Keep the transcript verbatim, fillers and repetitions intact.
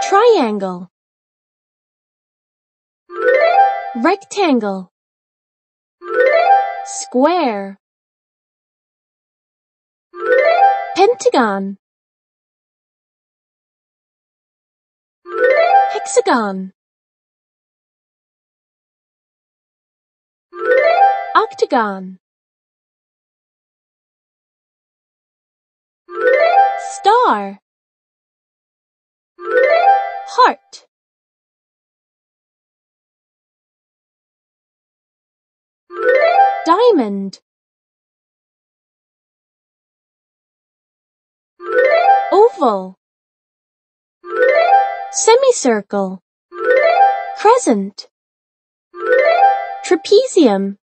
Triangle. Rectangle. Square. Pentagon. Hexagon. Octagon. Star. Heart. Diamond. Oval. Semicircle. Crescent. Trapezium.